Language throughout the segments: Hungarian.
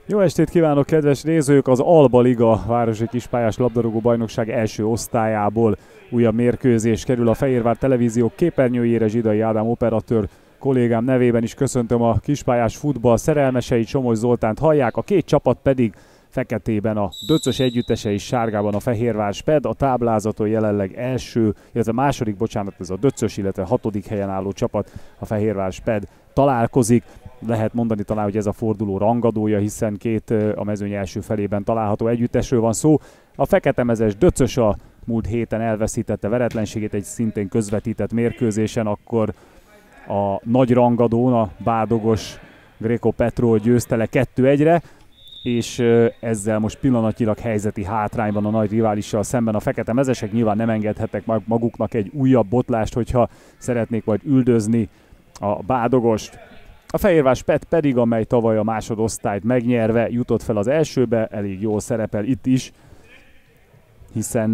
Jó estét kívánok, kedves nézők! Az Alba Liga városi kispályás labdarúgó bajnokság első osztályából újabb mérkőzés kerül a Fehérvár televízió képernyőjére. Zsidai Ádám operatőr kollégám nevében is köszöntöm a kispályás futball szerelmeseit. Somogy Zoltánt hallják, a két csapat pedig feketében a Döcös együttese és sárgában a Fehérvár Sped. A táblázaton jelenleg második, ez a Döcös, illetve hatodik helyen álló csapat, a Fehérvár Sped találkozik. Lehet mondani talán, hogy ez a forduló rangadója, hiszen két a mezőny első felében található együttesről van szó. A feketemezes Döcös a múlt héten elveszítette veretlenségét egy szintén közvetített mérkőzésen, akkor a nagy rangadón a bádogos Greco Petrol győzte le 2-1-re, és ezzel most pillanatnyilag helyzeti hátrányban a nagy riválissal szemben a feketemezesek. Nyilván nem engedhetnek maguknak egy újabb botlást, hogyha szeretnék majd üldözni a bádogost. A Fehérvár Sped pedig, amely tavaly a másodosztályt megnyerve jutott fel az elsőbe, elég jól szerepel itt is, hiszen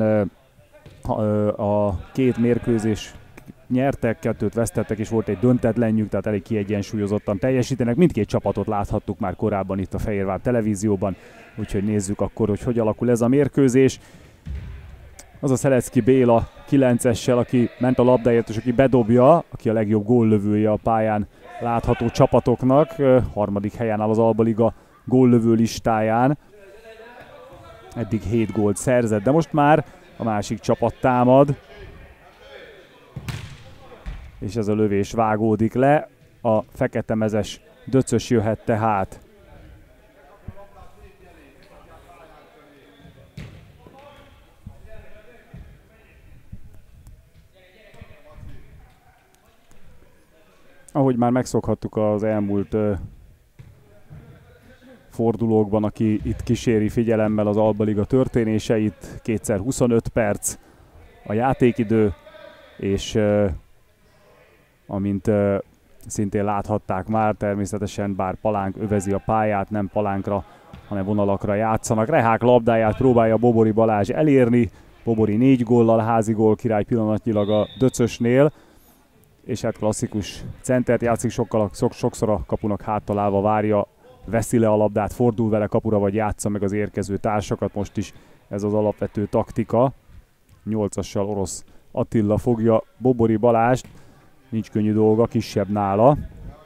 a két mérkőzés nyertek, kettőt vesztettek, és volt egy döntetlenjük, tehát elég kiegyensúlyozottan teljesítenek. Mindkét csapatot láthattuk már korábban itt a Fehérvár televízióban, úgyhogy nézzük akkor, hogy alakul ez a mérkőzés. Az a Szelecki Béla 9-essel, aki ment a labdáért, és aki bedobja, aki a legjobb góllövője a pályán látható csapatoknak. Harmadik helyen áll az Alba Liga góllövő listáján. Eddig 7 gólt szerzett, de most már a másik csapat támad. És ez a lövés vágódik le. A feketemezes Döcös jöhet tehát. Ahogy már megszokhattuk az elmúlt fordulókban, aki itt kíséri figyelemmel az Alba Liga történéseit, kétszer 25 perc a játékidő, és amint szintén láthatták már, természetesen bár palánk övezi a pályát, nem palánkra, hanem vonalakra játszanak. Rehák labdáját próbálja Bobori Balázs elérni, Bobori 4 góllal, házi gólkirály pillanatnyilag a Döcösnél, és hát klasszikus centert játszik, sokszor a kapunak háttalálva várja, veszi le a labdát, fordul vele kapura, vagy játsza meg az érkező társakat. Most is ez az alapvető taktika. 8-assal Orosz Attila fogja Bobori Balást, nincs könnyű dolga, kisebb nála.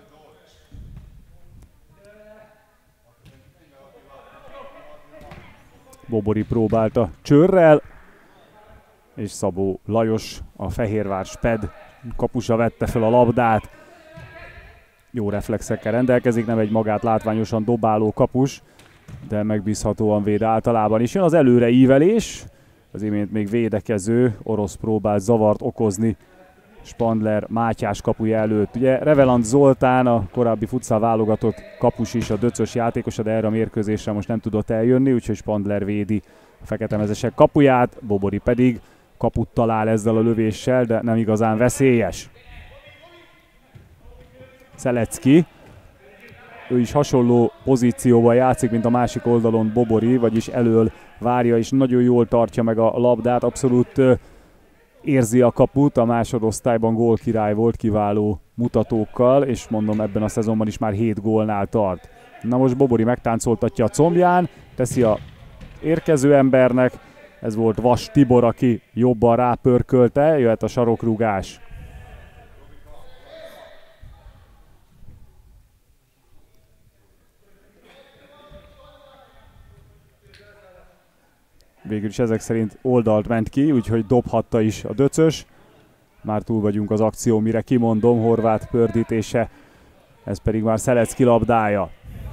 Bobori próbálta csőrrel, és Szabó Lajos, a Fehérvár Sped kapusa vette fel a labdát. Jó reflexekkel rendelkezik, nem egy magát látványosan dobáló kapus, de megbízhatóan véd általában is. Jön az előreívelés, az imént még védekező orosz próbál zavart okozni Spandler Mátyás kapuja előtt. Ugye Revelant Zoltán, a korábbi futsal válogatott kapus is, a Döcös játékosa, de erre a mérkőzésre most nem tudott eljönni, úgyhogy Spandler védi a feketemezesek kapuját, Bobori pedig kaput talál ezzel a lövéssel, de nem igazán veszélyes. Szelecki, ő is hasonló pozícióban játszik, mint a másik oldalon Bobori, vagyis elől várja és nagyon jól tartja meg a labdát, abszolút érzi a kaput, a másodosztályban gólkirály volt kiváló mutatókkal, és mondom, ebben a szezonban is már 7 gólnál tart. Na most Bobori megtáncoltatja a combján, teszi a érkező embernek, ez volt Vas Tibor, aki jobban rápörkölte, jöhet a sarokrugás. Végül is ezek szerint oldalt ment ki, úgyhogy dobhatta is a Döcös. Már túl vagyunk az akció, mire kimondom, Horváth pördítése, ez pedig már Szelecki labdája.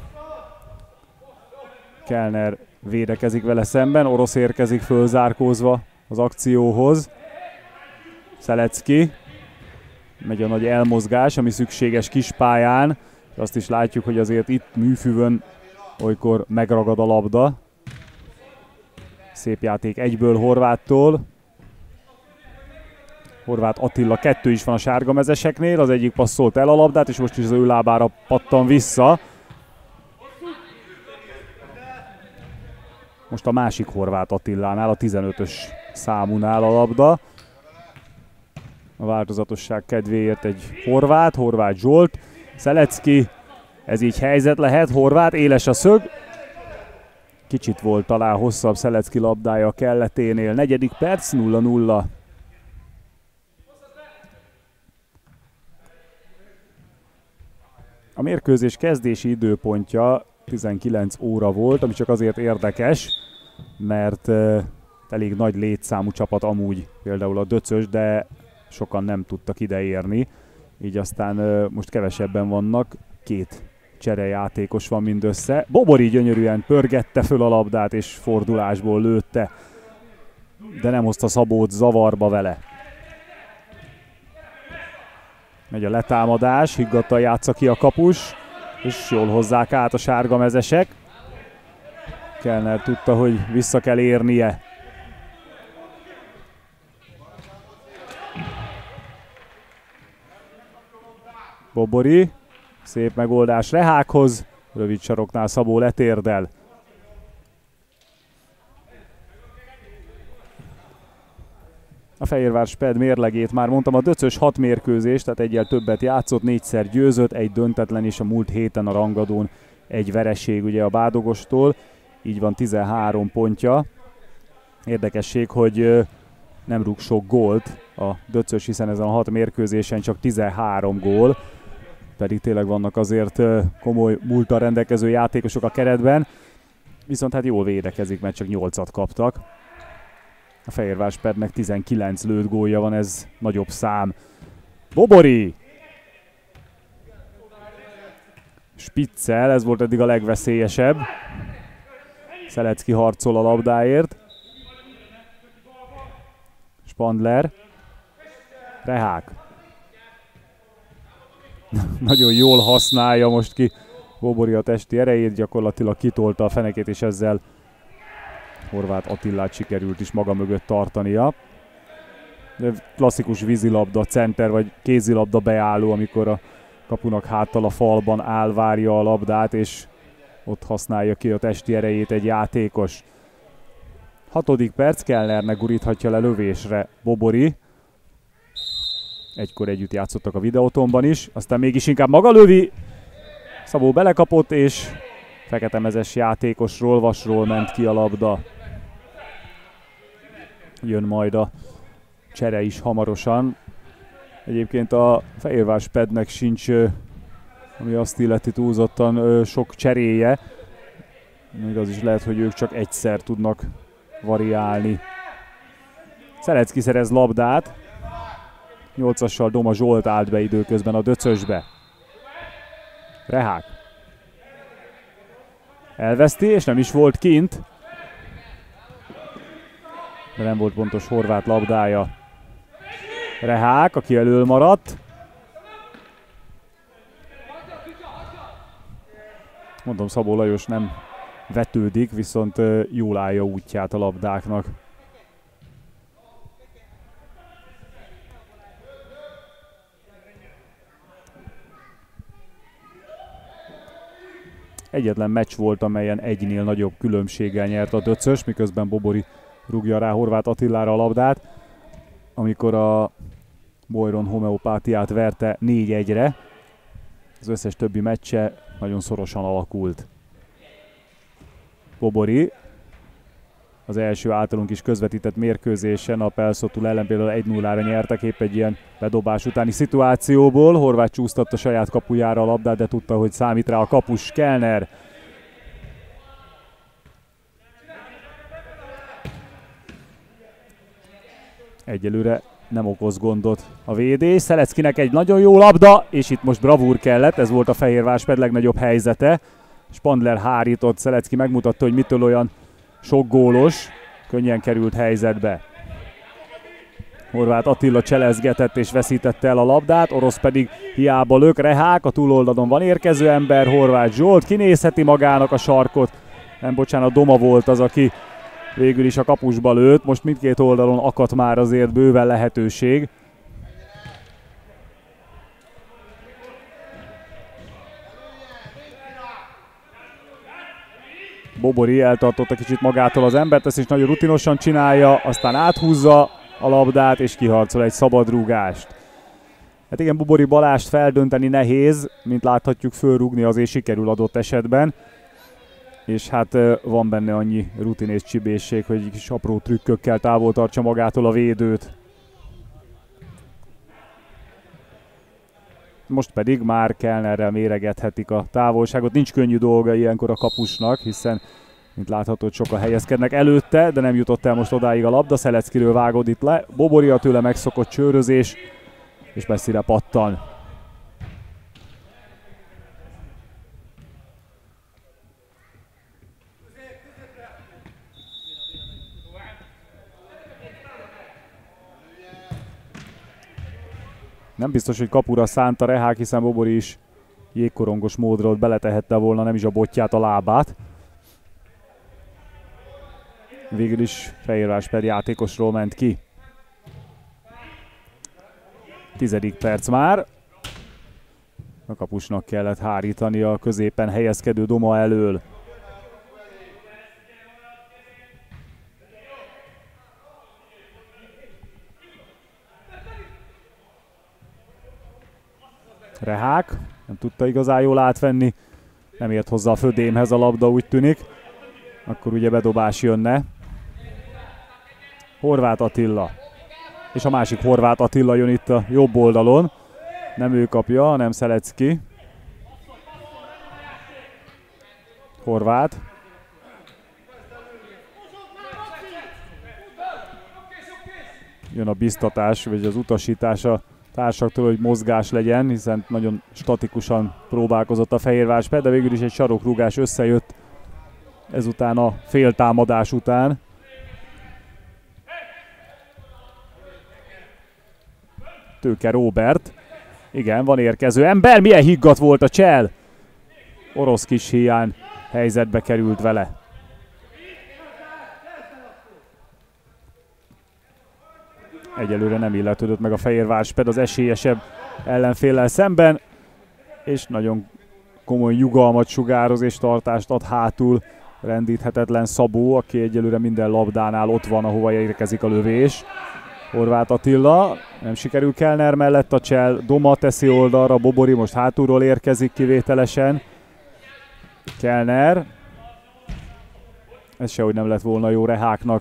Kellner védekezik vele szemben, orosz érkezik fölzárkózva az akcióhoz. Szelecki, megy a nagy elmozgás, ami szükséges kispályán. Azt is látjuk, hogy azért itt műfüvön olykor megragad a labda. Szép játék egyből Horváttól. Horváth Attila 2 is van a sárgamezeseknél, az egyik passzolt el a labdát, és most is az ő lábára pattan vissza. Most a másik Horváth Attilánál, a 15-ös számúnál a labda. A változatosság kedvéért egy Horváth Zsolt. Szelecki, ez így helyzet lehet, Horváth, éles a szög, Kicsit volt talán hosszabb Szelecki labdája a kelleténél. 4. perc, 0-0. A mérkőzés kezdési időpontja 19 óra volt, ami csak azért érdekes, mert elég nagy létszámú csapat amúgy, például a Döcös, de sokan nem tudtak ideérni, így aztán most kevesebben vannak, 2 cserejátékos van mindössze. Bobori gyönyörűen pörgette föl a labdát és fordulásból lőtte, de nem hozta Szabót zavarba vele. Megy a letámadás, higgadtan játsza ki a kapus, és jól hozzák át a sárga mezesek. Kellner tudta, hogy vissza kell érnie. Bobori, szép megoldás Rehákhoz, rövid saroknál Szabó letérdel. A Fehérvár Sped mérlegét már mondtam, a Döcös 6 mérkőzést, tehát egyel többet játszott, 4-szer győzött, 1 döntetlen, és a múlt héten a rangadón 1 vereség ugye a Bádogostól, így van 13 pontja. Érdekesség, hogy nem rúg sok gólt a Döcös, hiszen ezen a 6 mérkőzésen csak 13 gól, pedig tényleg vannak azért komoly múlttal rendelkező játékosok a keretben, viszont hát jól védekezik, mert csak 8-at kaptak. A Fehérvár Spednek 19 lőtt gólja van, ez nagyobb szám. Bobori! Spiccel, ez volt eddig a legveszélyesebb. Szelecki harcol a labdáért. Spandler. Rehák. Nagyon jól használja most ki Bobori a testi erejét, gyakorlatilag kitolta a fenekét, és ezzel Horváth Attilát sikerült is maga mögött tartania. De klasszikus vízilabda, center vagy kézilabda beálló, amikor a kapunak háttal a falban áll, várja a labdát, és ott használja ki a testi erejét egy játékos. 6. perc, Kellnernek guríthatja le lövésre Bobori. Egykor együtt játszottak a Videótonban is, aztán mégis inkább maga lövi. Szabó belekapott, és feketemezes játékosról, Vasról ment ki a labda. Jön majd a csere is hamarosan. Egyébként a Fehérvár Spednek sincs, ami azt illeti, túlzottan sok cseréje. Még az is lehet, hogy ők csak egyszer tudnak variálni. Szelecki szerez labdát. 8-assal Doma Zsolt állt be időközben a Döcösbe. Rehák. Elveszti, és nem is volt kint. De nem volt pontos Horváth labdája. Rehák, aki elől maradt. Mondom, Szabó Lajos nem vetődik, viszont jól állja útját a labdáknak. Egyetlen meccs volt, amelyen 1-nél nagyobb különbséggel nyert a Döcös, miközben Bobori rúgja rá Horváth Attilára a labdát, amikor a Bojron Homeopátiát verte 4-1-re. Az összes többi meccse nagyon szorosan alakult. Bobori az első általunk is közvetített mérkőzésen a Pelszotul ellen például 1-0-ra nyertek épp egy ilyen bedobás utáni szituációból. Horváth csúsztatta saját kapujára a labdát, de tudta, hogy számít rá a kapus. Kellner. Egyelőre nem okoz gondot a védés. Szeleckinek egy nagyon jó labda, és itt most bravúr kellett, ez volt a Fehérvár Sped legnagyobb helyzete. Spandler hárított, Szelecki megmutatta, hogy mitől olyan sok gólos, könnyen került helyzetbe. Horváth Attila cselezgetett és veszítette el a labdát, Orosz pedig hiába lök. Rehák, a túloldalon van érkező ember, Horváth Zsolt kinézheti magának a sarkot. Nem, bocsánat, Doma volt az, aki végül is a kapusba lőtt. Most mindkét oldalon akadt már azért bőven lehetőség. Bobori eltartotta kicsit magától az embert, ezt is nagyon rutinosan csinálja, aztán áthúzza a labdát és kiharcol egy szabadrúgást. Hát igen, Bobori Balást feldönteni nehéz, mint láthatjuk, fölrúgni azért sikerül adott esetben. és hát van benne annyi rutin és csibészség, hogy egy kis apró trükkökkel távol tartsa magától a védőt. Most pedig már Kellnerrel méregethetik a távolságot. Nincs könnyű dolga ilyenkor a kapusnak, hiszen mint látható, sokan helyezkednek előtte, de nem jutott el most odáig a labda. Szeleckiről vágod itt le. Bobori a tőle megszokott csőrözés, és messzire pattan. Nem biztos, hogy kapura szánta Rehák, hiszen Bobori is jégkorongos módról beletehette volna nem is a botját, a lábát. Végül is Fehérvár játékosról ment ki. 10. perc már. A kapusnak kellett hárítani a középen helyezkedő Doma elől. Rehák nem tudta igazán jól átvenni, nem ért hozzá a födémhez a labda, úgy tűnik. Akkor ugye bedobás jönne. Horváth Attila. És a másik Horváth Attila jön itt a jobb oldalon. Nem ő kapja, hanem Szelecki. Horváth. Jön a biztatás, vagy az utasítás a társaktól, hogy mozgás legyen, hiszen nagyon statikusan próbálkozott a Fehérvár, de végül is egy sarokrúgás összejött ezután a féltámadás után. Tőke Róbert. Igen, van érkező ember. Milyen higgadt volt a csel! Orosz kis hiány helyzetbe került vele. Egyelőre nem illetődött meg a Fehérvársped az esélyesebb ellenféllel szemben, és nagyon komoly nyugalmat sugároz és tartást ad hátul rendíthetetlen Szabó, aki egyelőre minden labdánál ott van, ahova érkezik a lövés. Horváth Attila, nem sikerül Kellner mellett a csel, Doma teszi oldalra, Bobori most hátulról érkezik kivételesen. Kellner. Ez sehogy nem lett volna jó Reháknak.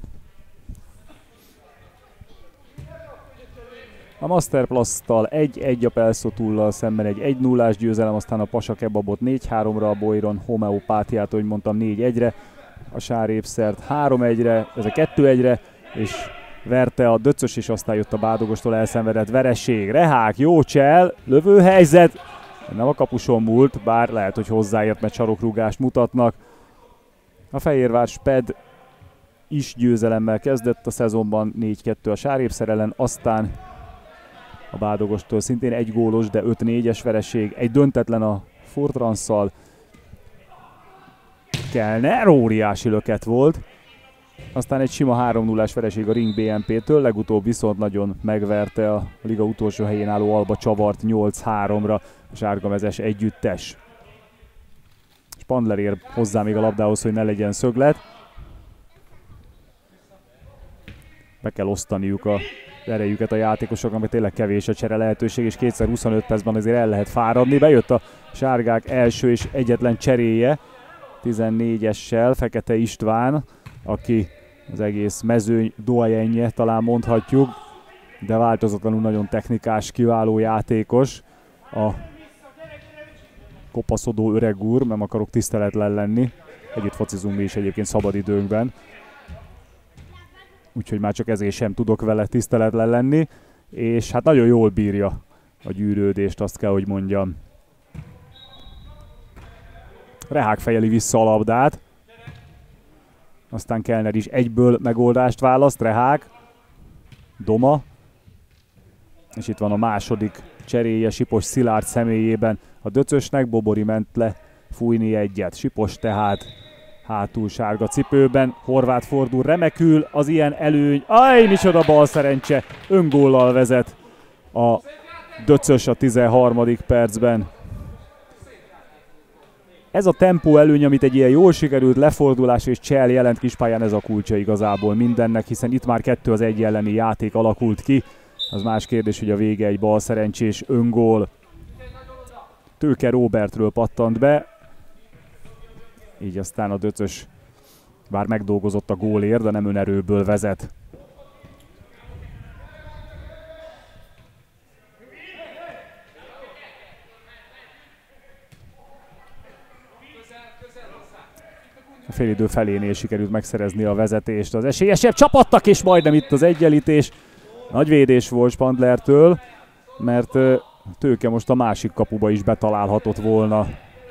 A Masterplasttal 1-1 a Pelszotúllal szemben egy 1-0-ás győzelem, aztán a Pasa Kebabot 4-3-ra, a Boiron homeopátiát, ahogy mondtam, 4-1-re, a Sárépszert 3-1-re, ez a 2-1-re, és verte a Döcös, és aztán jött a Bádogostól elszenvedett vereség. Rehák, jó csel, lövőhelyzet, nem a kapuson múlt, bár lehet, hogy hozzáért, mert sarokrúgást mutatnak. A Fehérvár Sped is győzelemmel kezdett a szezonban, 4-2 a Sárépszer ellen, aztán a Bádogostól szintén egy gólos, de 5-4-es vereség, egy döntetlen a Fortranszal. Kellner, óriási löket volt. Aztán egy sima 3-0-ás vereség a Ring BNP-től, legutóbb viszont nagyon megverte a liga utolsó helyén álló Alba Csavart 8-3-ra a sárgamezes együttes. Spandler ér hozzá még a labdához, hogy ne legyen szöglet. Be kell osztaniuk a erejüket a játékosoknak, mert tényleg kevés a csere lehetőség, és kétszer 25 percben azért el lehet fáradni. Bejött a sárgák első és egyetlen cseréje, 14-essel, Fekete István, aki az egész mezőny doyenje, talán mondhatjuk, de változatlanul nagyon technikás, kiváló játékos. A kopaszodó öreg úr, nem akarok tiszteletlen lenni, együtt focizunk mi is egyébként szabadidőnkben, úgyhogy már csak ezért sem tudok vele tiszteletlen lenni, és hát nagyon jól bírja a gyűrődést, azt kell, hogy mondjam. Rehák fejeli vissza a labdát, aztán Kellner is egyből megoldást választ, Rehák, Doma, és itt van a második cseréje Sipos Szilárd személyében a Döcösnek, Bobori ment le fújni egyet, Sipos tehát hátul sárga cipőben, Horváth fordul remekül, az ilyen előny, micsoda bal szerencse, öngóllal vezet a Döcös a 13. percben. Ez a tempó előny, amit egy ilyen jól sikerült lefordulás és csel jelent kispályán, ez a kulcsa igazából mindennek, hiszen itt már 2-1 elleni játék alakult ki. Az más kérdés, hogy a vége egy bal szerencsés öngól. Tőke Róbertről pattant be. így aztán a Döcös bár megdolgozott a gólért, de nem önerőből vezet. A félidő felénél sikerült megszerezni a vezetést az esélyesebb csapatnak, és majdnem itt az egyenlítés. Nagy védés volt Spandlertől, mert Tőke most a másik kapuba is betalálhatott volna.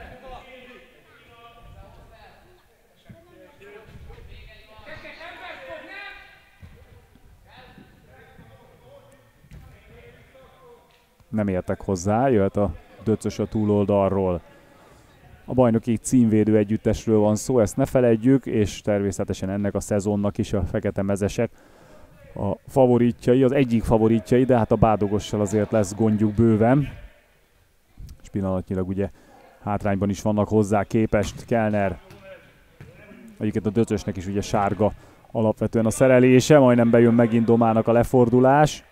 Nem értek hozzá, jöhet a Döcös a túloldalról. A bajnoki címvédő együttesről van szó, ezt ne feledjük, és természetesen ennek a szezonnak is a fekete mezesek a favoritjai, az egyik favoritjai, de hát a Bádogossal azért lesz gondjuk bőven. És pillanatnyilag ugye hátrányban is vannak hozzá képest. Kellner, egyiket a Döcösnek is ugye sárga alapvetően a szerelése, majdnem bejön megint Domának a lefordulás.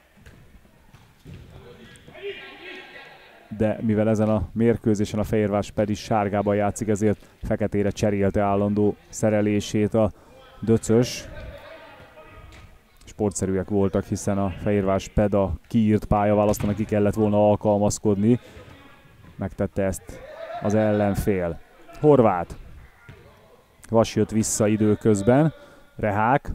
De mivel ezen a mérkőzésen a Fehérvár is sárgában játszik, ezért feketére cserélte állandó szerelését a Döcös. Sportszerűek voltak, hiszen a Fehérvár a kiírt pályaválasztónak ki kellett volna alkalmazkodni. Megtette ezt az ellenfél. Horváth. Vas jött vissza időközben. Rehák.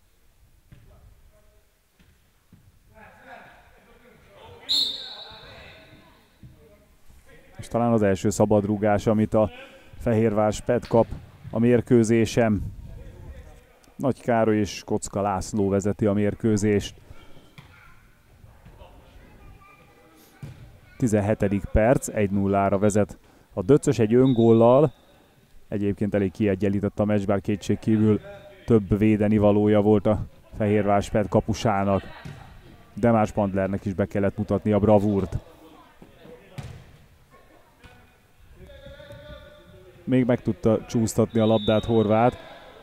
És talán az első szabadrúgás, amit a Fehérvár kap a mérkőzésem. Nagy Károly és Kocka László vezeti a mérkőzést. 17. perc, 1-0-ra vezet a Döcös egy öngóllal. Egyébként elég kiegyenlített a meccs, bár kétségkívül több védeni valója volt a Fehérvár kapusának. De más Spandlernek is be kellett mutatni a bravúrt. Még meg tudta csúsztatni a labdát Horváth,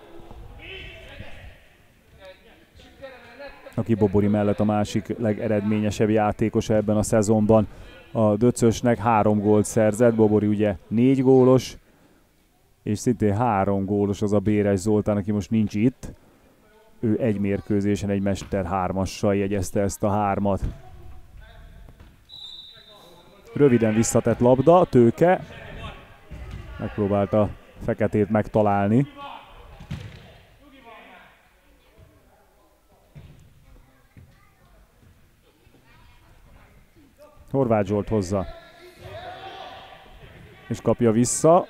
aki Bobori mellett a másik legeredményesebb játékosa ebben a szezonban. A Döcösnek 3 gólt szerzett, Bobori ugye 4 gólos, és szintén 3 gólos az a Béres Zoltán, aki most nincs itt. Ő egy mérkőzésen egy Mester 3-assal jegyezte ezt a 3-at. Röviden visszatett labda, Tőke megpróbálta Feketét megtalálni. Horváth Zsolt hozza. És kapja vissza.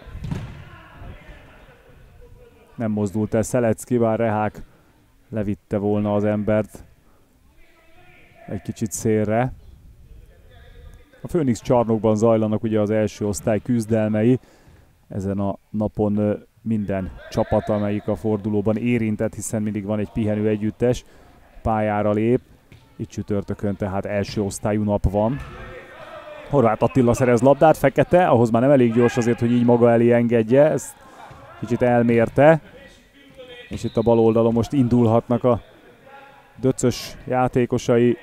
Nem mozdult el Szelecki, bár Rehák levitte volna az embert egy kicsit szélre. A Főnix csarnokban zajlanak ugye az első osztály küzdelmei. Ezen a napon minden csapat, amelyik a fordulóban érintett, hiszen mindig van egy pihenő együttes, pályára lép. Itt csütörtökön tehát első osztályú nap van. Horváth Attila szerez labdát, Fekete, ahhoz már nem elég gyors azért, hogy így maga elé engedje, ezt kicsit elmérte. És itt a bal oldalon most indulhatnak a Döcös játékosai.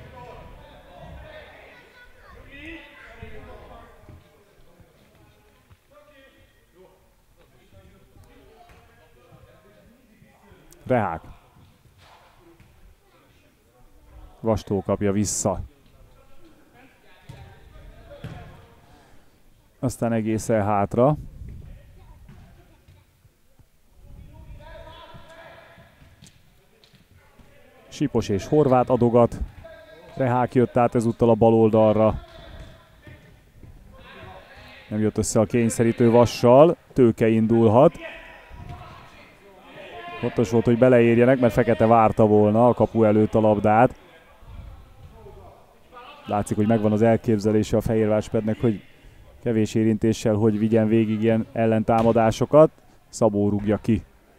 Rehák. Vastó kapja vissza. Aztán egészen hátra. Sipos és Horváth adogat. Rehák jött át ezúttal a bal oldalra. Nem jött össze a kényszerítő Vassal. Tőke indulhat. Fontos volt, hogy beleérjenek, mert Fekete várta volna a kapu előtt a labdát. Látszik, hogy megvan az elképzelése a Fehérvárspednek, hogy kevés érintéssel, hogy vigyen végig ilyen ellentámadásokat. Szabó rúgja ki.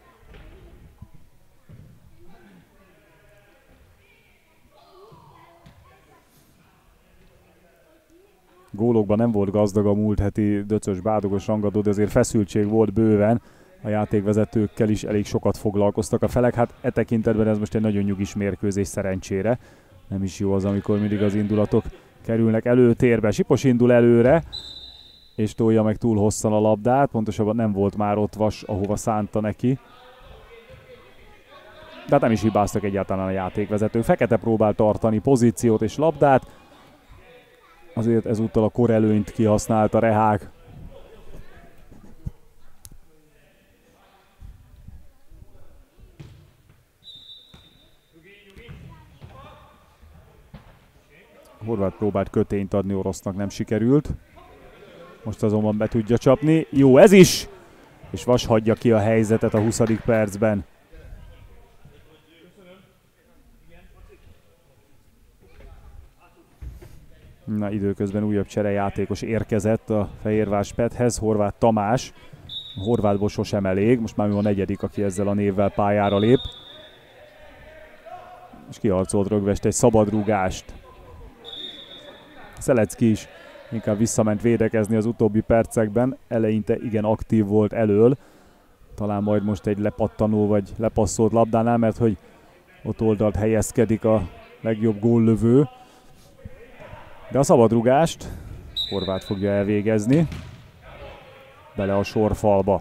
Gólokban nem volt gazdag a múlt heti Döcös Bádogos rangadó, de azért feszültség volt bőven. A játékvezetőkkel is elég sokat foglalkoztak a felek. Hát e tekintetben ez most egy nagyon nyugis mérkőzés szerencsére. Nem is jó az, amikor mindig az indulatok kerülnek előtérbe. Sipos indul előre, és tolja meg túl hosszan a labdát, pontosabban nem volt már ott Vas, ahova szánta neki. De hát nem is hibáztak egyáltalán a játékvezető. Fekete próbál tartani pozíciót és labdát, azért ezúttal a korelőnyt kihasználta Rehák. Horváth próbált kötényt adni Orosznak, nem sikerült. Most azonban be tudja csapni. Jó, ez is! És Vas hagyja ki a helyzetet a 20. percben. Na, időközben újabb cserejátékos érkezett a Fehérvár Spethez, Horváth Tamás. A Horváthból sosem elég, most már ő a negyedik, aki ezzel a névvel pályára lép. És kiharcolt Rögvest egy szabadrúgást. Szelecki is inkább visszament védekezni az utóbbi percekben, eleinte igen aktív volt elől. Talán majd most egy lepattanó vagy lepasszolt labdánál, mert hogy ott oldalt helyezkedik a legjobb góllövő. De a szabadrúgást Horváth fogja elvégezni. Bele a sorfalba.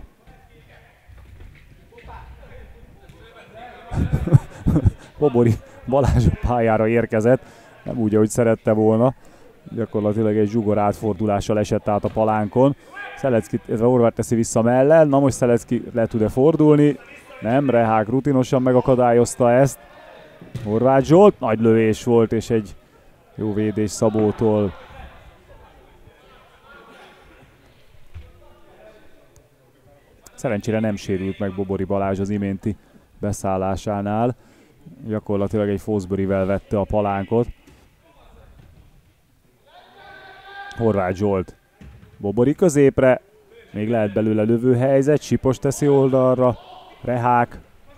Bobori Balázs a pályára érkezett, nem úgy, ahogy szerette volna. Gyakorlatilag egy zsugor átfordulással esett át a palánkon. Szelecki, ez a Horváth teszi vissza mellel. Na most Szelecki le tud-e fordulni? Nem, Rehák rutinosan megakadályozta ezt. Horváth Zsolt, nagy lövés volt, és egy jó védés Szabótól. Szerencsére nem sérült meg Bobori Balázs az iménti beszállásánál. Gyakorlatilag egy Fosburyvel vette a palánkot. Horváth Zsolt. Bobori középre. Még lehet belőle lövőhelyzet. Sipos teszi oldalra. Rehák.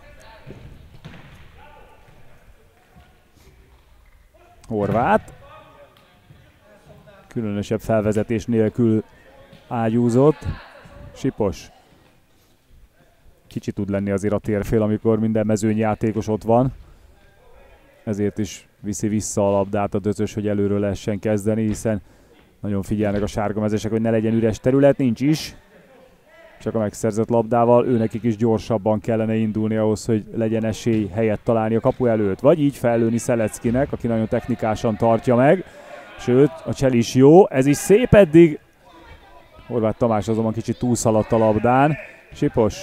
Horváth. Különösebb felvezetés nélkül ágyúzott. Sipos. Kicsi tud lenni azért a térfél, amikor minden mezőnyjátékos ott van. Ezért is viszi vissza a labdát a Döcös, hogy előről lehessen kezdeni, hiszen nagyon figyelnek a sárgamezesek, hogy ne legyen üres terület, nincs is. Csak a megszerzett labdával őnekik is gyorsabban kellene indulni ahhoz, hogy legyen esély helyet találni a kapu előtt. Vagy így fellőni Szeleckinek, aki nagyon technikásan tartja meg. Sőt, a csel is jó, ez is szép eddig. Horváth Tamás azonban kicsit túlszaladt a labdán. Sipos.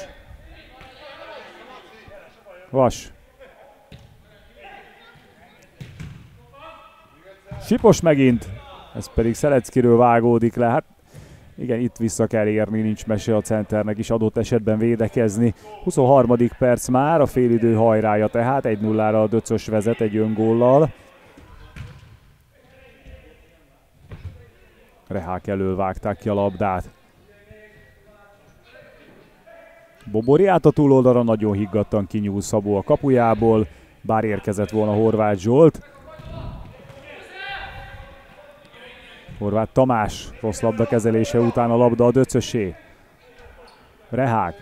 Vas. Sipos megint. Ez pedig Szeleckiről vágódik le. Hát igen, itt vissza kell érni, nincs mese a centernek is adott esetben védekezni. 23. perc már, a félidő hajrája tehát, 1-0-ra a Döcös vezet egy öngóllal. Rehák elől vágták ki a labdát. Bobori át a túloldalra, nagyon higgadtan kinyúl Szabó a kapujából, bár érkezett volna Horváth Zsolt. Horváth Tamás rossz labda kezelése után a labda a Döcösé. Rehák.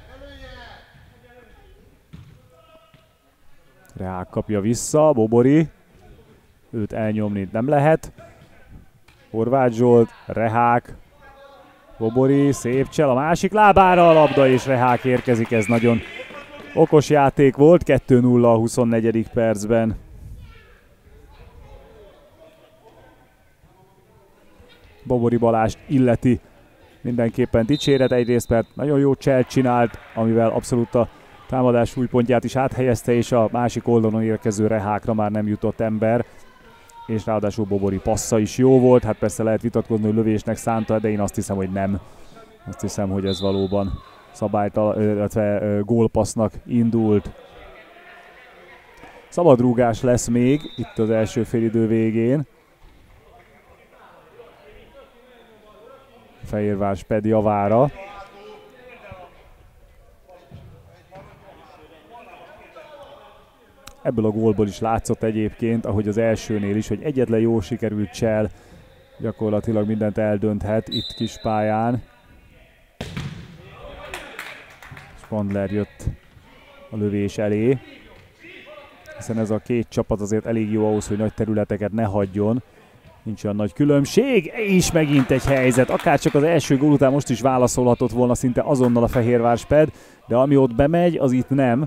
Rehák kapja vissza, Bobori. Őt elnyomni nem lehet. Horváth Zsolt, Rehák. Bobori, szép csel a másik lábára a labda, és Rehák érkezik, ez nagyon okos játék volt, 2-0 a 24. percben. Bobori Balást illeti mindenképpen dicséret, egyrészt mert nagyon jó cselt csinált, amivel abszolút a támadás súlypontját is áthelyezte, és a másik oldalon érkező Rehákra már nem jutott ember, és ráadásul Bobori passza is jó volt, hát persze lehet vitatkozni, hogy lövésnek szánta, de én azt hiszem, hogy nem. Azt hiszem, hogy ez valóban illetve gólpassznak indult. Szabadrúgás lesz még itt az első félidő végén. Fehérvár Sped javára. Ebből a gólból is látszott egyébként, ahogy az elsőnél is, hogy egyetlen jól sikerült csel gyakorlatilag mindent eldönthet itt Kispályán. Spandler jött a lövés elé, hiszen ez a két csapat azért elég jó ahhoz, hogy nagy területeket ne hagyjon. Nincs olyan nagy különbség, és megint egy helyzet. Akárcsak az első gól után most is válaszolhatott volna szinte azonnal a Fehérvár Sped, de ami ott bemegy, az itt nem.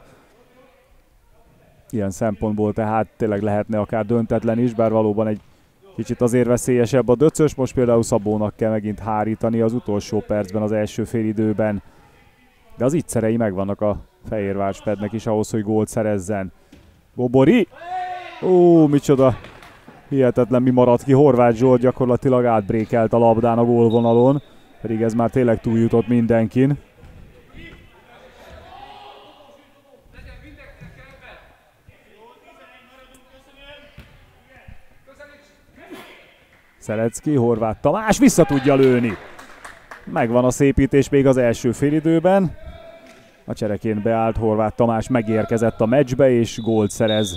Ilyen szempontból tehát tényleg lehetne akár döntetlen is, bár valóban egy kicsit azért veszélyesebb a döcös. Most például Szabónak kell megint hárítani az utolsó percben, az első félidőben. De az ittszerei megvannak a Fehérvár Spednek is ahhoz, hogy gólt szerezzen. Bobori! Ó, micsoda! Hihetetlen, mi maradt ki. Horváth Zsolt gyakorlatilag átbrékelt a labdán a gólvonalon, pedig ez már tényleg túljutott mindenkin. Szelecki, Horváth Tamás vissza tudja lőni. Megvan a szépítés még az első félidőben. A csereként beállt Horváth Tamás megérkezett a meccsbe és gólt szerez.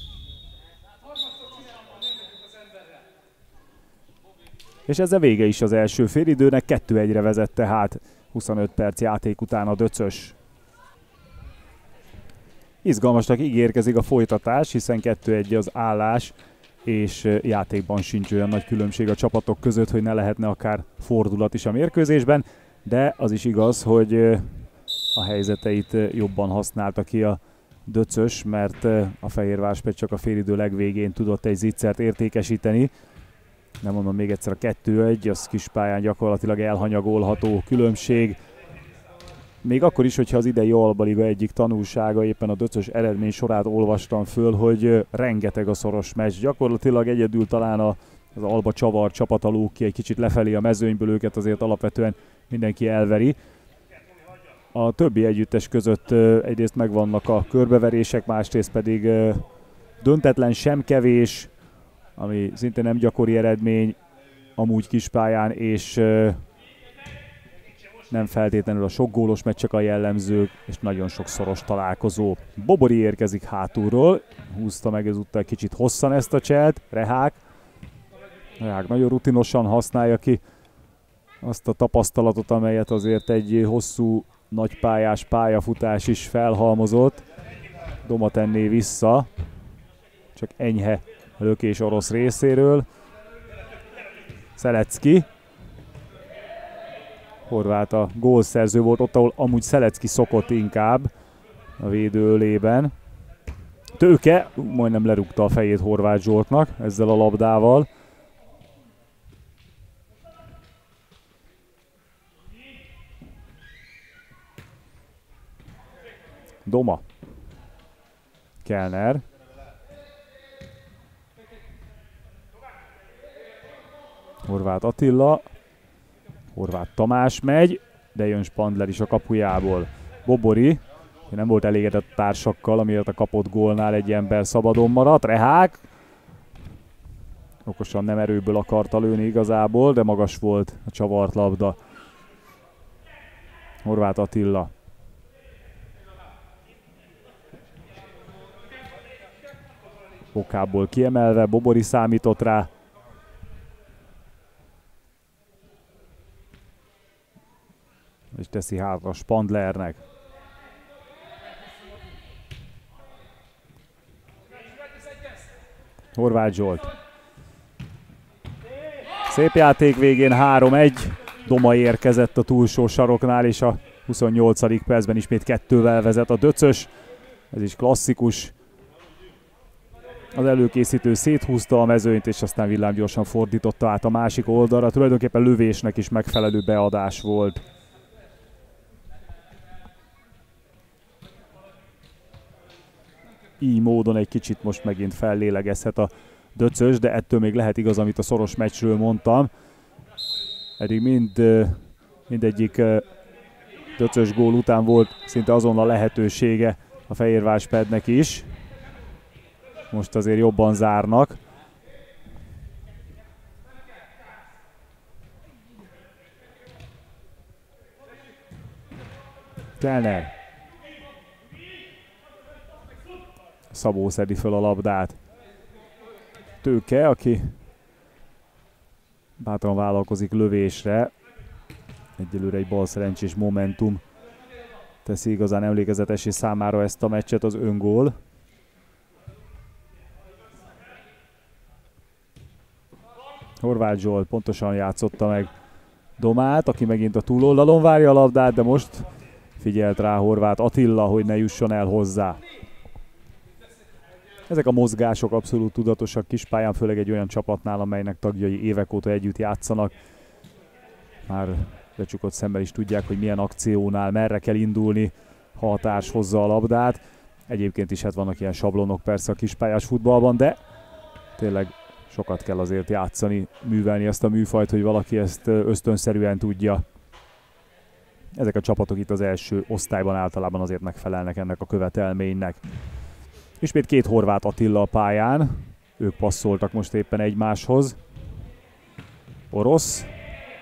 És ezzel vége is az első félidőnek, 2-1-re vezette hát 25 perc játék után a döcös. Izgalmasnak ígérkezik a folytatás, hiszen 2-1 az állás, és játékban sincs olyan nagy különbség a csapatok között, hogy ne lehetne akár fordulat is a mérkőzésben, de az is igaz, hogy a helyzeteit jobban használta ki a döcös, mert a Fehérvár Sped csak a félidő legvégén tudott egy zicsert értékesíteni. Nem mondom még egyszer, a 2-1, az kispályán gyakorlatilag elhanyagolható különbség. Még akkor is, hogyha az idei Albaliga egyik tanulsága, éppen a döcös eredmény sorát olvastam föl, hogy rengeteg a szoros meccs. Gyakorlatilag egyedül talán az Alba Csavar csapata lóg ki egy kicsit lefelé a mezőnyből, őket azért alapvetően mindenki elveri. A többi együttes között egyrészt megvannak a körbeverések, másrészt pedig döntetlen sem kevés, ami szintén nem gyakori eredmény amúgy kispályán, és nem feltétlenül a sok gólos meccsek a jellemzők, és nagyon sok szoros találkozó. Bobori érkezik hátulról, húzta meg ezúttal kicsit hosszan ezt a cselt, Rehák nagyon rutinosan használja ki azt a tapasztalatot, amelyet azért egy hosszú, nagypályás pályafutás is felhalmozott. Doma tenné vissza, csak enyhe lökés orosz részéről. Szelecki. Horváth a gólszerző volt ott, ahol amúgy Szelecki szokott inkább a védő ölében. Tőke majdnem lerúgta a fejét Horváth Zsoltnak ezzel a labdával. Doma. Kellner. Horváth Attila. Horváth Tamás megy, de jön Spandler is a kapujából. Bobori nem volt elégedett társakkal, amiért a kapott gólnál egy ember szabadon maradt. Rehák okosan nem erőből akarta lőni igazából, de magas volt a csavart labda. Horváth Attila. Bokából kiemelve, Bobori számított rá. És teszi hátra Spandlernek. Horváth Zsolt. Szép játék végén 3-1. Doma érkezett a túlsó saroknál, és a 28. percben ismét 2-vel vezet a döcös. Ez is klasszikus. Az előkészítő széthúzta a mezőnyt, és aztán villámgyorsan fordította át a másik oldalra. Tulajdonképpen lövésnek is megfelelő beadás volt. Így módon egy kicsit most megint fellélegezhet a döcös, de ettől még lehet igaz, amit a szoros meccsről mondtam. Eddig mindegyik döcös gól után volt szinte azonnal lehetősége a Fehérvár Spednek is. Most azért jobban zárnak. Kellner. Szabó szedi föl a labdát. Tőke, aki bátran vállalkozik lövésre. Egyelőre egy balszerencsés momentum teszi igazán emlékezetessé számára ezt a meccset, az öngól. Horváth Zsolt pontosan játszotta meg Domát, aki megint a túloldalon várja a labdát, de most figyelt rá Horváth Attila, hogy ne jusson el hozzá. Ezek a mozgások abszolút tudatosak kispályán, főleg egy olyan csapatnál, amelynek tagjai évek óta együtt játszanak. Már becsukott szemmel is tudják, hogy milyen akciónál merre kell indulni, ha a társ hozza a labdát. Egyébként is hát vannak ilyen sablonok persze a kispályás futballban, de tényleg sokat kell azért játszani, művelni ezt a műfajt, hogy valaki ezt ösztönszerűen tudja. Ezek a csapatok itt az első osztályban általában azért megfelelnek ennek a követelménynek. Ismét két Horváth Attila a pályán, ők passzoltak most éppen egymáshoz. Orosz,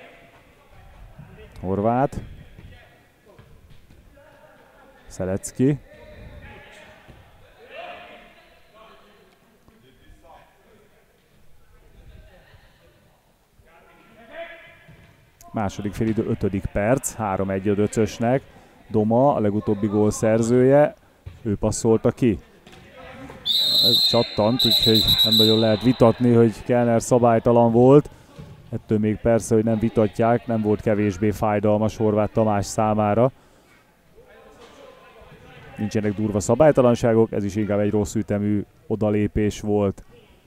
Horváth, Szelecki. Második félidő 5. perc, 3-1 a Döcösnek. Doma, a legutóbbi gól szerzője, ő passzolta ki. Ez csattant, úgyhogy nem nagyon lehet vitatni, hogy Kellner szabálytalan volt. Ettől még persze, hogy nem vitatják, nem volt kevésbé fájdalmas Horváth Tamás számára. Nincsenek durva szabálytalanságok, ez is inkább egy rossz ütemű odalépés volt.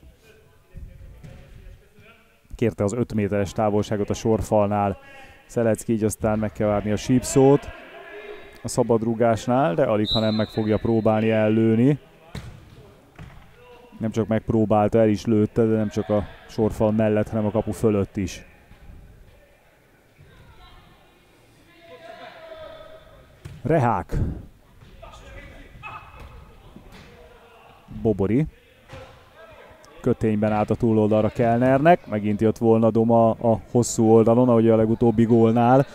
Kérte az 5 méteres távolságot a sorfalnál Szelecki, így aztán meg kell várni a sípszót a szabadrúgásnál, de alig, ha nem meg fogja próbálni ellőni. Nem csak megpróbálta, el is lőtte, de nem csak a sorfal mellett, hanem a kapu fölött is. Rehák. Bobori. Kötényben állt a túloldalra Kellnernek, megint jött volna Doma a hosszú oldalon, ahogy a legutóbbi gólnál.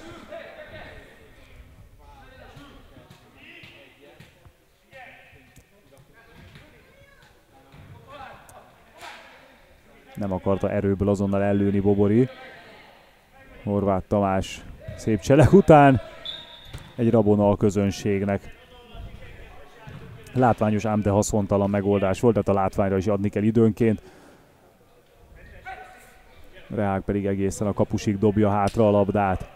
Nem akarta erőből azonnal ellőni Bobori. Horváth Tamás szép cselek után egy rabona a közönségnek. Látványos, ám de haszontalan megoldás volt, tehát a látványra is adni kell időnként. Rehák pedig egészen a kapusig dobja hátra a labdát.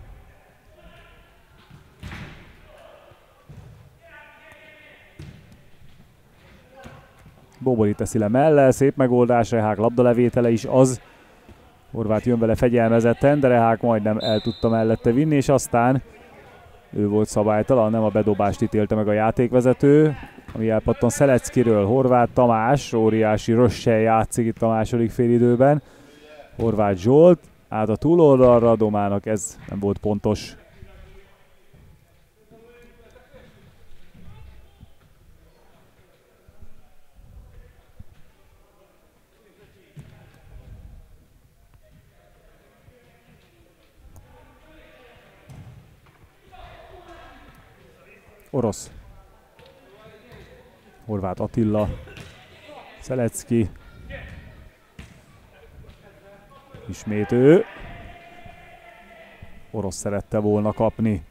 Bobori teszi le mellel, szép megoldás, Rehák labdalevétele is az. Horváth jön vele fegyelmezetten, de Rehák majdnem el tudta mellette vinni, és aztán ő volt szabálytalan, nem a bedobást ítélte meg a játékvezető, ami elpattan Szeleckiről. Horváth Tamás óriási rössel játszik itt a második félidőben. Horváth Zsolt át a túloldalra, Domának ez nem volt pontos. Orosz. Horváth Attila. Szelecki. Ismét ő. Orosz szerette volna kapni.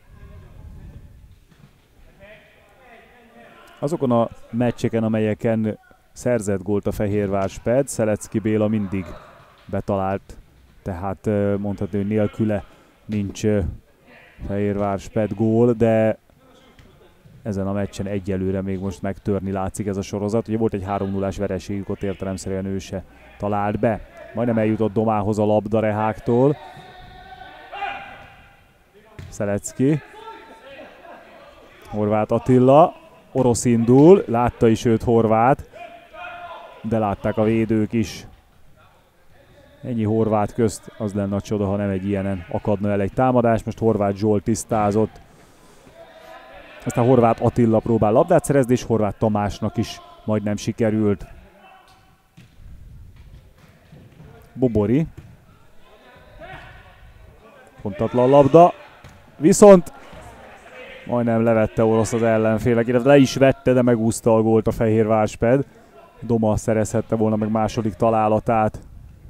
Azokon a meccseken, amelyeken szerzett gólt a Fehérvár Sped, Szelecki Béla mindig betalált, tehát mondhatni, hogy nélküle nincs Fehérvár Sped gól, de ezen a meccsen egyelőre még most megtörni látszik ez a sorozat. Ugye volt egy 3-0-ás vereségük, ott értelemszerűen ő se talált be. Majdnem eljutott Domához a labda Reháktól. Szelecki. Horváth Attila. Orosz indul, látta is őt Horváth, de látták a védők is. Ennyi Horváth közt, az lenne a csoda, ha nem egy ilyenen akadna el egy támadás. Most Horváth Zsolt tisztázott. Aztán Horváth Attila próbál labdát szerezni, és Horváth Tamásnak is majdnem sikerült. Bobori. Pontatlan labda. Viszont majdnem levette Orosz az ellenfélek, illetve le is vette, de megúszta a gólt a Fehérvár Sped. Doma szerezhette volna meg második találatát.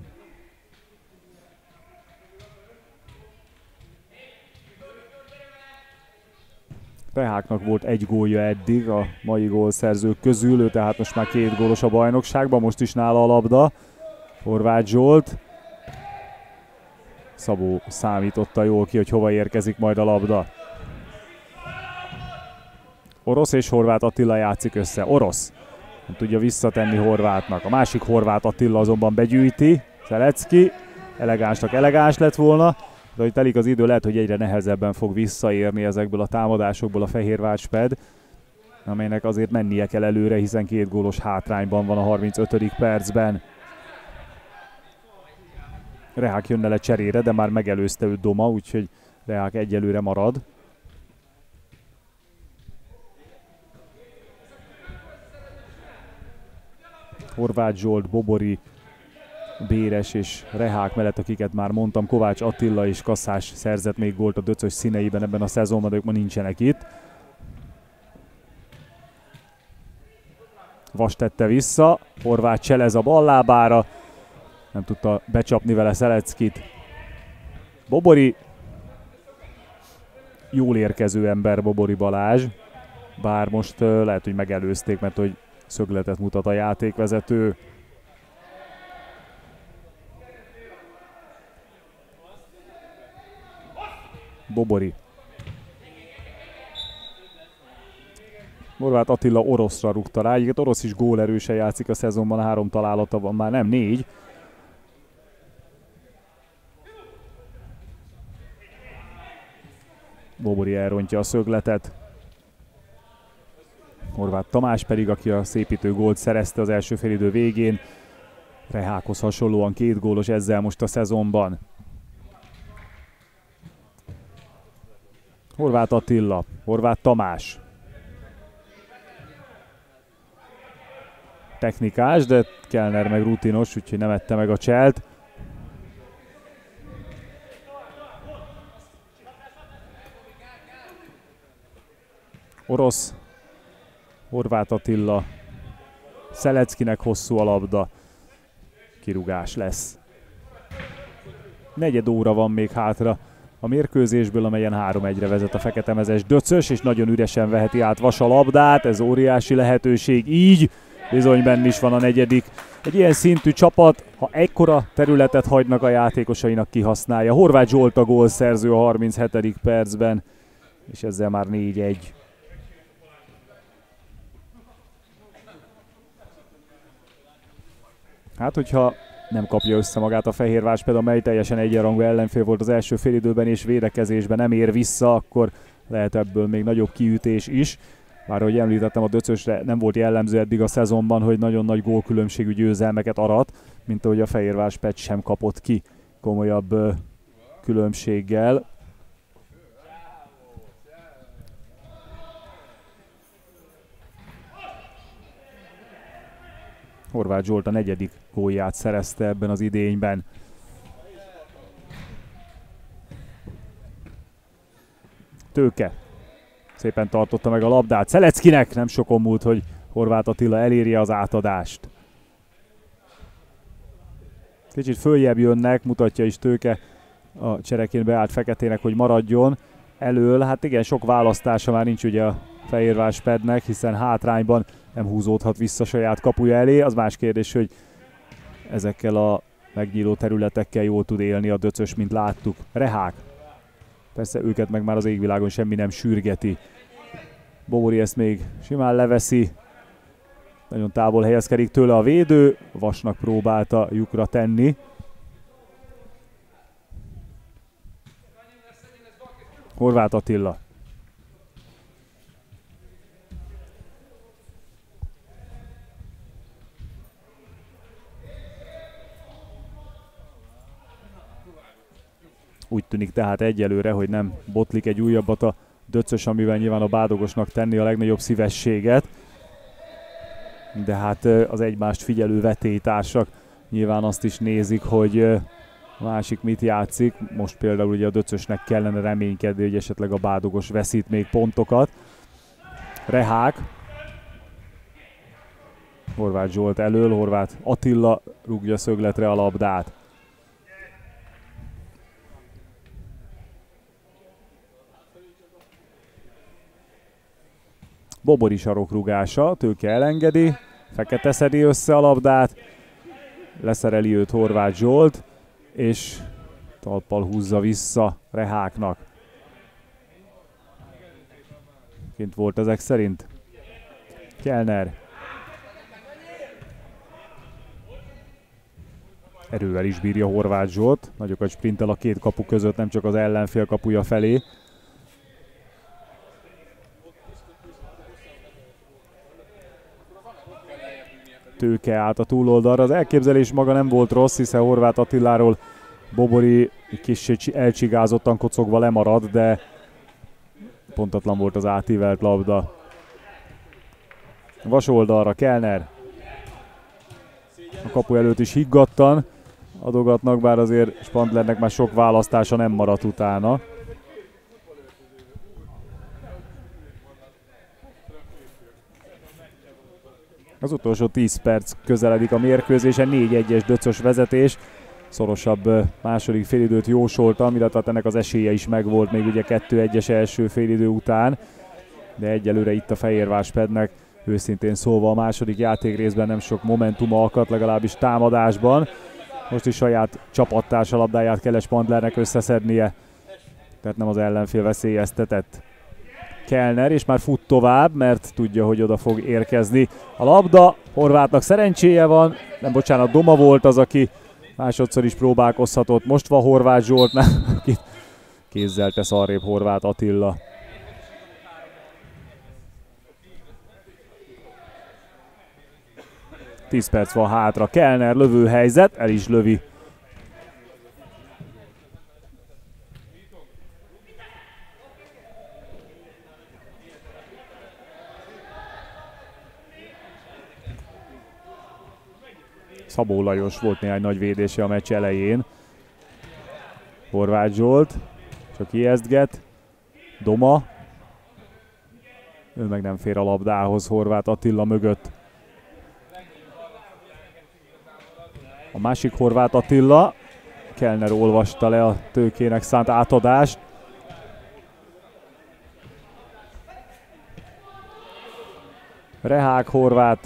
Reháknak volt egy gólja eddig a mai gólszerzők közül, ő tehát most már 2 gólos a bajnokságban, most is nála a labda. Horváth Zsolt Szabó számította jól ki, hogy hova érkezik majd a labda. Orosz és Horváth Attila játszik össze. Orosz nem tudja visszatenni Horvátnak. A másik Horváth Attila azonban begyűjti. Szelecki elegánsnak elegáns lett volna, de hogy telik az idő, lehet, hogy egyre nehezebben fog visszaérni ezekből a támadásokból a Fehérvár-Sped, amelynek azért mennie kell előre, hiszen 2 gólos hátrányban van a 35. percben. Rehák jönne le cserére, de már megelőzte őt Doma, úgyhogy Rehák egyelőre marad. Horváth Zsolt, Bobori, Béres és Rehák mellett, akiket már mondtam, Kovács Attila és Kasszás szerzett még gólt a Döcös színeiben ebben a szezonban, de ők ma nincsenek itt. Vas tette vissza, Horváth cselez a ballábára, nem tudta becsapni vele Szeleckit. Bobori, jól érkező ember Bobori Balázs, bár most lehet, hogy megelőzték, mert hogy szögletet mutat a játékvezető. Bobori. Horváth Attila Oroszra rúgta rá, egyébként Orosz is gólerősen játszik a szezonban, 3 találata van, már nem 4. Bobori elrontja a szögletet. Horváth Tamás pedig, aki a szépítő gólt szerezte az első félidő végén. Rehákhoz hasonlóan 2 gólos ezzel most a szezonban. Horváth Attila, Horváth Tamás. Technikás, de Kellner meg rutinos, úgyhogy nem ette meg a cselt. Orosz, Horváth Attila, Szeleckinek hosszú a labda. Kirúgás lesz. 4 óra van még hátra a mérkőzésből, amelyen 3-1-re vezet a feketemezes Döcös, és nagyon üresen veheti át Vas a labdát, ez óriási lehetőség, így bizony benn is van a 4. Egy ilyen szintű csapat, ha ekkora területet hagynak a játékosainak, kihasználja. Horváth Zsolt a gólszerző a 37. percben, és ezzel már 4-1. Hát, hogyha nem kapja össze magát a Fehérvár-Sped, amely teljesen egyenrangú ellenfél volt az első félidőben és védekezésben nem ér vissza, akkor lehet ebből még nagyobb kiütés is. Bár, ahogy említettem, a Döcösre nem volt jellemző eddig a szezonban, hogy nagyon nagy gólkülönbségű győzelmeket arat, mint ahogy a Fehérvár-Sped sem kapott ki komolyabb különbséggel. Horváth Zsolt a 4. gólját szerezte ebben az idényben. Tőke szépen tartotta meg a labdát. Szeleckinek nem sokon múlt, hogy Horváth Attila elérje az átadást. Kicsit följebb jönnek, mutatja is Tőke a csereként beállt Feketének, hogy maradjon elől. Hát igen, sok választása már nincs ugye a Fehérvár-Spednek, hiszen hátrányban nem húzódhat vissza saját kapuja elé. Az más kérdés, hogy ezekkel a megnyíló területekkel jól tud élni a Döcös, mint láttuk. Rehák. Persze őket meg már az égvilágon semmi nem sürgeti. Bobori ezt még simán leveszi. Nagyon távol helyezkedik tőle a védő. Vasnak próbálta lyukra tenni. Horváth Attila. Úgy tűnik tehát egyelőre, hogy nem botlik egy újabbat a Döcös, amivel nyilván a bádogosnak tenni a legnagyobb szívességet. De hát az egymást figyelő vetélytársak nyilván azt is nézik, hogy a másik mit játszik. Most például ugye a Döcösnek kellene reménykedni, hogy esetleg a bádogos veszít még pontokat. Rehák. Horváth Zsolt elől, Horváth Attila rúgja szögletre a labdát. Bobori sarokrúgása, Tőke elengedi, Fekete szedi össze a labdát, leszereli őt Horváth Zsolt, és Talppal húzza vissza Reháknak. Kint volt ezek szerint. Kellner. Erővel is bírja Horváth Zsolt. Nagyokat sprintel a két kapu között, nem csak az ellenfél kapuja felé. Tőke át a túloldalra. Az elképzelés maga nem volt rossz, hiszen Horváth Attiláról Bobori kicsit elcsigázottan kocogva lemarad, de pontatlan volt az átívelt labda. Vasoldalra Kellner. A kapu előtt is higgadtan adogatnak, bár azért Spandlernek már sok választása nem maradt utána. Az utolsó 10 perc közeledik a mérkőzésen, 4-1-es döcös vezetés. Szorosabb második félidőt jósoltam, illetve ennek az esélye is megvolt még ugye 2-1-es első félidő után. De egyelőre itt a Fehérvár-Spednek őszintén szólva a második játékrészben nem sok momentuma akadt, legalábbis támadásban. Most is saját csapattársa labdáját kell Spandlernek összeszednie, tehát nem az ellenfél veszélyeztetett. Kellner, és már fut tovább, mert tudja, hogy oda fog érkezni a labda. Horvátnak szerencséje van, nem bocsánat, Doma volt az, aki másodszor is próbálkozhatott. Most van Horváth Zsoltnál, akit kézzel tesz arrébb Horváth Attila. Tíz perc van hátra, Kellner lövőhelyzet, el is lövi. Szabó Lajos volt néhány nagy védése a meccs elején. Horváth Zsolt, csak ijesztget. Doma. Ő meg nem fér a labdához Horváth Attila mögött. A másik Horváth Attila. Kellner olvasta le a Tőkének szánt átadást. Rehák, Horváth.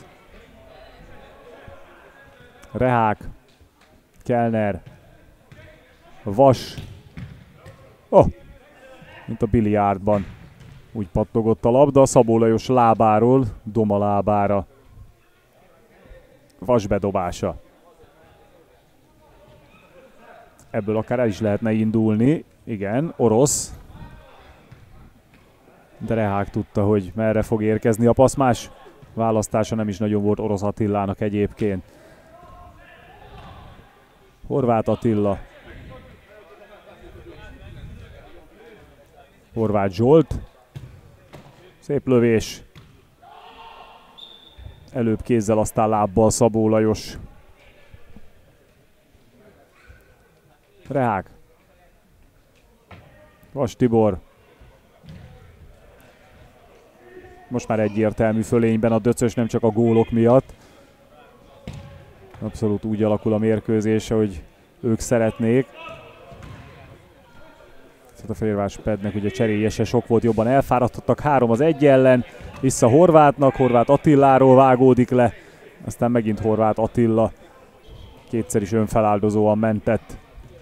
Rehák. Kellner. Vas. Mint a biliárdban. Úgy pattogott a labda, Szabó Lajos lábáról Doma lábára. Vas bedobása. Ebből akár el is lehetne indulni. Igen, orosz. De Rehák tudta, hogy merre fog érkezni a passz. Más választása nem is nagyon volt Orosz Attilának egyébként. Horváth Attila. Horváth Zsolt. Szép lövés. Előbb kézzel, aztán lábbal Szabó Lajos. Rehák. Vas Tibor. Most már egyértelmű fölényben a döcös, nem csak a gólok miatt. Abszolút úgy alakul a mérkőzés, hogy ők szeretnék. A Fehérvár-Spednek ugye cserélyese sok volt, jobban elfáradtak. 3-1 ellen. Vissza Horváthnak, Horváth Attiláról vágódik le. Aztán megint Horváth Attila. Kétszer is önfeláldozóan mentett.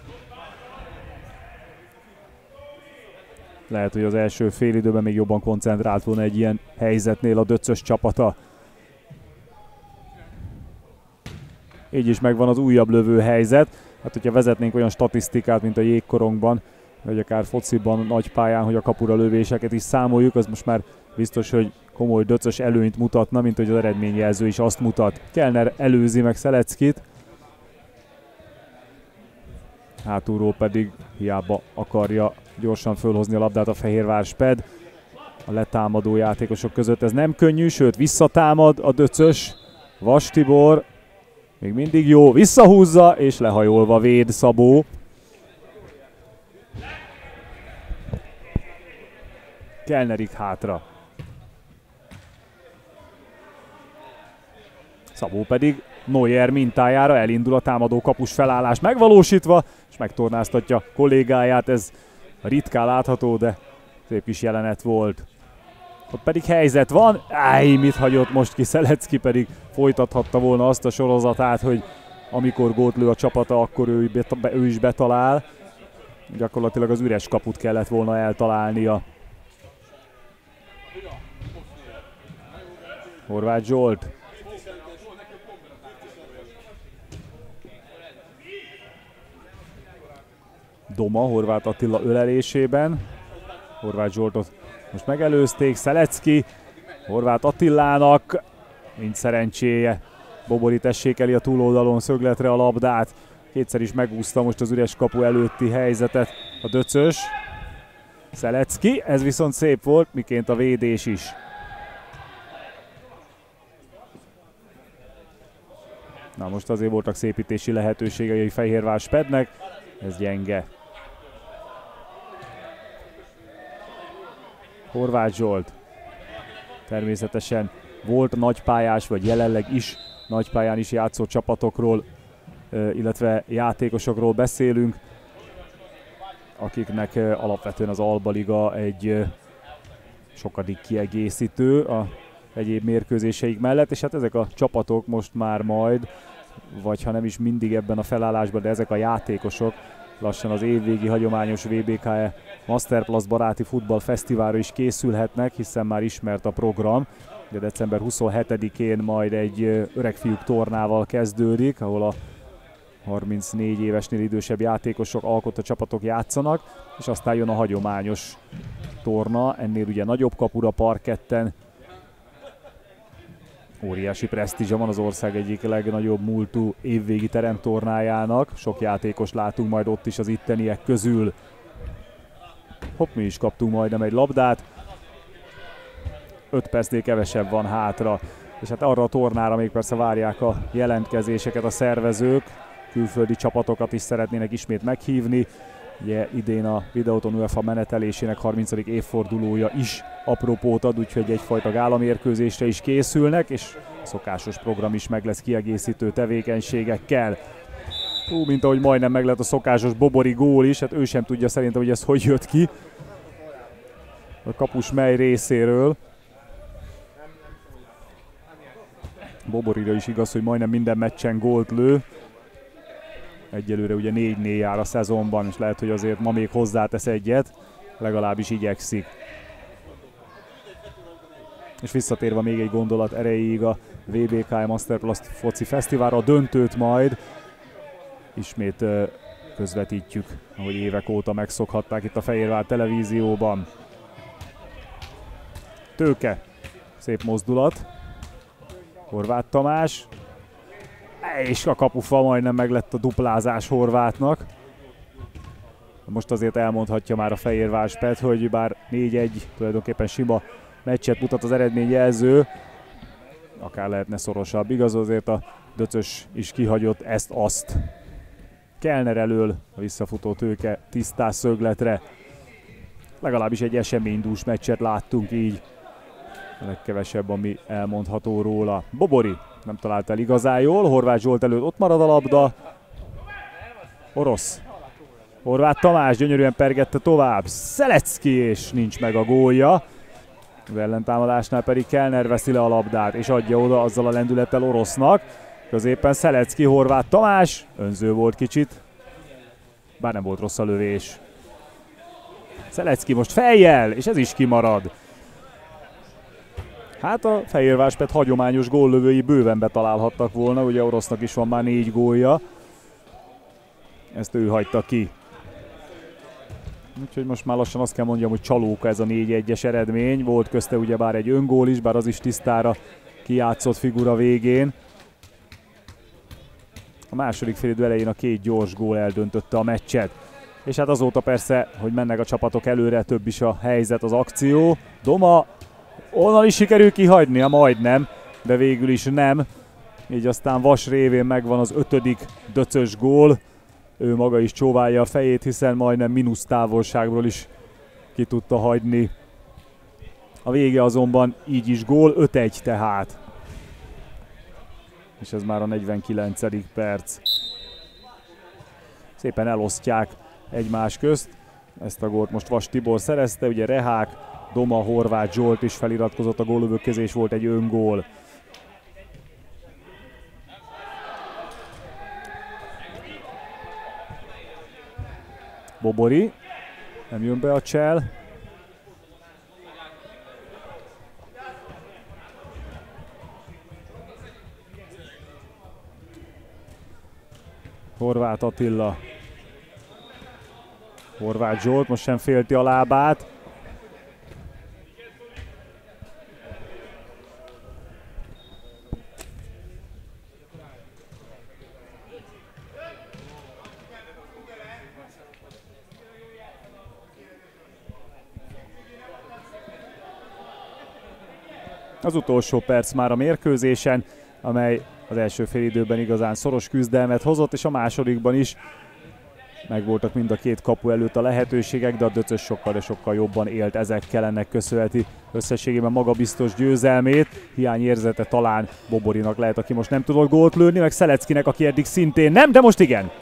Lehet, hogy az első félidőben még jobban koncentrált volna egy ilyen helyzetnél a döcös csapata. Így is megvan az újabb lövőhelyzet. Hát, hogyha vezetnénk olyan statisztikát, mint a jégkorongban, vagy akár fociban, nagy pályán, hogy a kapura lövéseket is számoljuk, az most már biztos, hogy komoly döcös előnyt mutatna, mint hogy az eredményjelző is azt mutat. Kellner előzi meg Szeleckit. Hátulról pedig hiába akarja gyorsan fölhozni a labdát a Fehérvár-Sped. A letámadó játékosok között ez nem könnyű, sőt visszatámad a döcös. Vas Tibor még mindig jó, visszahúzza és lehajolva véd Szabó. Kellnerig hátra. Szabó pedig Neuer mintájára elindul a támadó kapus felállás megvalósítva, és megtornáztatja kollégáját. Ez ritkán látható, de szép kis jelenet volt. Ott pedig helyzet van. Mit hagyott most ki Szelecki, pedig folytathatta volna azt a sorozatát, hogy amikor gólt lő a csapata, akkor ő is betalál. Gyakorlatilag az üres kaput kellett volna eltalálnia. Horváth Zsolt. Doma Horváth Attila ölelésében. Horváth Zsoltot most megelőzték. Szelecki Horváth Attilának. Nincs szerencséje. Bobori tessékeli a túloldalon szögletre a labdát. Kétszer is megúszta most az üres kapu előtti helyzetet a döcös. Szelecki, ez viszont szép volt, miként a védés is. Na most azért voltak szépítési lehetőségei Fehérvár Spednek, ez gyenge. Horváth Zsolt természetesen volt nagypályás, vagy jelenleg is nagypályán is játszó csapatokról, illetve játékosokról beszélünk, akiknek alapvetően az Alba Liga egy sokadik kiegészítő a egyéb mérkőzéseik mellett, és hát ezek a csapatok most már majd, vagy ha nem is mindig ebben a felállásban, de ezek a játékosok lassan az évvégi hagyományos VBK-e Masterplus baráti futballfesztiválra is készülhetnek, hiszen már ismert a program. De december 27-én majd egy öregfiúk tornával kezdődik, ahol a 34 évesnél idősebb játékosok, alkotó csapatok játszanak, és aztán jön a hagyományos torna, ennél ugye nagyobb kapura, parketten. Óriási presztízsa van az ország egyik legnagyobb múltú évvégi teremtornájának. Sok játékos látunk majd ott is az itteniek közül. Hopp, mi is kaptunk majdnem egy labdát. 5 percnél kevesebb van hátra. És hát arra a tornára még persze várják a jelentkezéseket a szervezők. Külföldi csapatokat is szeretnének ismét meghívni. Ugye idén a Videoton UEFA menetelésének 30. évfordulója is apropót ad, úgyhogy egyfajta gálamérkőzésre is készülnek, és szokásos program is meg lesz kiegészítő tevékenységekkel. Mint ahogy majdnem meg lett a szokásos Bobori gól is, hát ő sem tudja szerintem, hogy ez hogy jött ki a kapus mely részéről. Boborira is igaz, hogy majdnem minden meccsen gólt lő. Egyelőre ugye 4-4 jár a szezonban, és lehet, hogy azért ma még hozzátesz egyet, legalábbis igyekszik. És visszatérve még egy gondolat erejéig a VBK Masterplus foci fesztiválra, a döntőt majd ismét közvetítjük, ahogy évek óta megszokhatták itt a Fehérvár televízióban. Tőke, szép mozdulat. Horváth Tamás. És a kapufa majdnem meg lett a duplázás Horvátnak. Most azért elmondhatja már a Fehérvár Sped, hogy bár 4-1 tulajdonképpen sima meccset mutat az eredményjelző, akár lehetne szorosabb. Igaz, azért a döcös is kihagyott ezt-azt. Kellner elől a visszafutó Tőke tisztás szögletre. Legalábbis egy eseménydús meccset láttunk így. A legkevesebb, ami elmondható róla. Bobori nem talált el igazán jól, Horváth Zsolt előtt ott marad a labda. Orosz. Horváth Tamás gyönyörűen pergette tovább. Szelecki, és nincs meg a gólja. Az ellentámadásnál pedig Kellner veszi le a labdát, és adja oda azzal a lendülettel Orosznak. Középen Szelecki, Horváth Tamás. Önző volt kicsit, bár nem volt rossz a lövés. Szelecki most fejjel, és ez is kimarad. Hát a Fehérvár Sped hagyományos góllövői bőven betalálhattak volna, ugye Orosznak is van már 4 gólja. Ezt ő hagyta ki. Úgyhogy most már lassan azt kell mondjam, hogy csalóka ez a 4-1-es eredmény. Volt közte ugyebár egy öngól is, bár az is tisztára kijátszott figura végén. A második félidő elején a 2 gyors gól eldöntötte a meccset. És hát azóta persze, hogy mennek a csapatok előre, több is a helyzet, az akció. Doma, onnan is sikerül kihagynia, majdnem, de végül is nem. Így aztán Vas révén megvan az 5. döcös gól. Ő maga is csóválja a fejét, hiszen majdnem mínusz távolságról is ki tudta hagyni. A vége azonban így is gól, 5-1 tehát. És ez már a 49. perc. Szépen elosztják egymás közt. Ezt a gólt most Vas Tibor szerezte, ugye Rehák, Doma, Horváth Zsolt is feliratkozott a góllövők közé, és volt egy öngól. Bobori, nem jön be a csel. Horváth Attila. Horváth Zsolt most sem félti a lábát. Az utolsó perc már a mérkőzésen, amely az első félidőben igazán szoros küzdelmet hozott, és a másodikban is megvoltak mind a két kapu előtt a lehetőségek, de a Döcös sokkal, de sokkal jobban élt ezekkel, ennek köszönheti összességében magabiztos győzelmét. Hiányérzete talán Boborinak lehet, aki most nem tudott gólt lőni, meg Szeleckinek, aki eddig szintén nem, de most igen!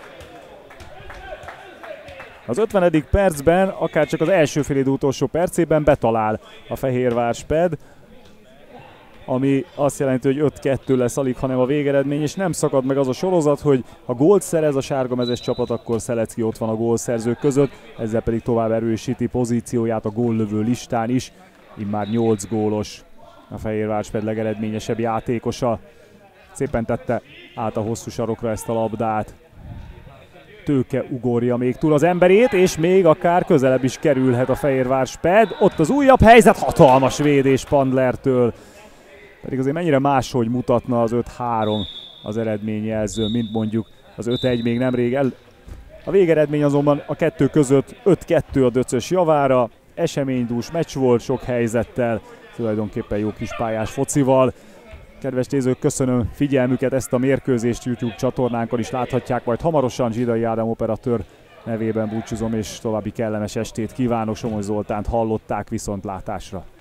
Az 50. percben, akár csak az első félidő utolsó percében betalál a Fehérvár Sped, ami azt jelenti, hogy 5-2 lesz alig, hanem a végeredmény, és nem szakad meg az a sorozat, hogy ha gólt szerez a sárgamezes csapat, akkor Szelecki ott van a gólszerzők között, ezzel pedig tovább erősíti pozícióját a góllövő listán is. Immár 8 gólos a Fehérvár Sped legeredményesebb játékosa. Szépen tette át a hosszú sarokra ezt a labdát. Tőke ugorja még túl az emberét, és még akár közelebb is kerülhet a Fehérvár Sped. Ott az újabb helyzet, hatalmas védés Pandlertől. Pedig azért mennyire máshogy mutatna az 5-3 az eredményjelző, mint mondjuk az 5-1 még nemrég. A végeredmény azonban a kettő között 5-2 a Döcös javára. Eseménydús meccs volt sok helyzettel, tulajdonképpen jó kis pályás focival. Kedves nézők, köszönöm figyelmüket, ezt a mérkőzést YouTube csatornánkon is láthatják majd hamarosan. Zsidai Ádám operatőr nevében búcsúzom, és további kellemes estét kívánok. Somogy Zoltánt hallották, viszontlátásra.